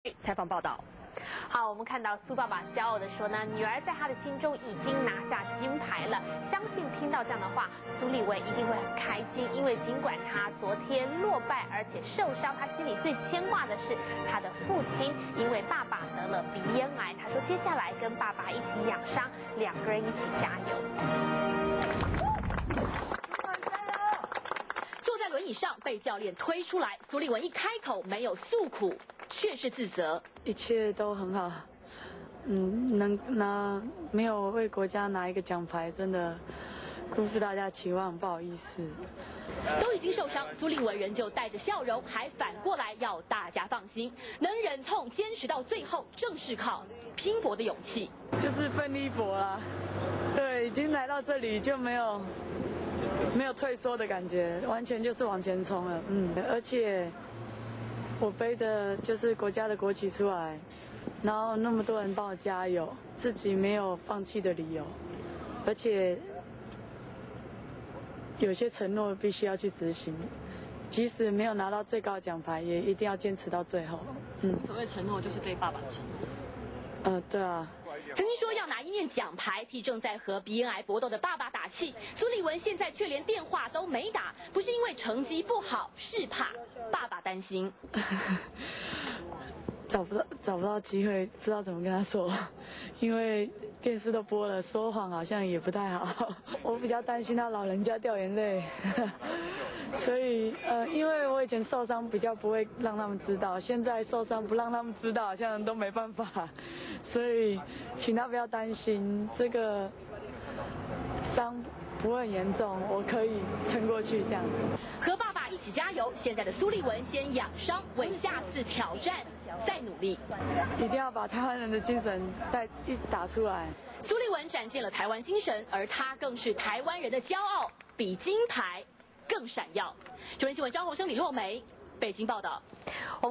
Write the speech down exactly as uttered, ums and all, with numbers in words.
采访报道。 好，我们看到苏爸爸骄傲地说呢，女儿在他的心中已经拿下金牌了。相信听到这样的话，苏立文一定会很开心，因为尽管他昨天落败而且受伤，他心里最牵挂的是他的父亲，因为爸爸得了鼻咽癌。他说接下来跟爸爸一起养伤，两个人一起加油。 坐在轮椅上被教练推出来，苏立文一开口没有诉苦，却是自责。 一切都很好，嗯，能拿没有为国家拿一个奖牌，真的辜负大家期望，不好意思。 都已经受伤，苏立文仍旧带着笑容，还反过来要大家放心，能忍痛坚持到最后，正是靠拼搏的勇气。 就是奋力搏啦，对，已经来到这里就没有没有退缩的感觉，完全就是往前冲了，嗯，而且。我背着就是国家的国旗出来，然后那么多人帮我加油，自己没有放弃的理由，而且有些承诺必须要去执行，即使没有拿到最高奖牌，也一定要坚持到最后。嗯， 所谓承诺就是对爸爸的承诺。 呃，对啊。 曾经说要拿一面奖牌替正在和鼻咽癌搏斗的爸爸打气，苏立文现在却连电话都没打，不是因为成绩不好，是怕爸爸担心。 找不到找不到机会，不知道怎么跟他说，因为电视都播了，说谎好像也不太好。我比较担心他老人家掉眼泪，所以呃，因为我以前受伤比较不会让他们知道，现在受伤不让他们知道，好像都没办法，所以请他不要担心，这个伤不会很严重，我可以撑过去这样。 和爸爸一起加油！现在的苏立文先养伤，为下次挑战再努力。 一定要把台湾人的精神带一打出来。 苏立文展现了台湾精神，而他更是台湾人的骄傲，比金牌更闪耀。中央新闻张宏生、李若梅，北京报道。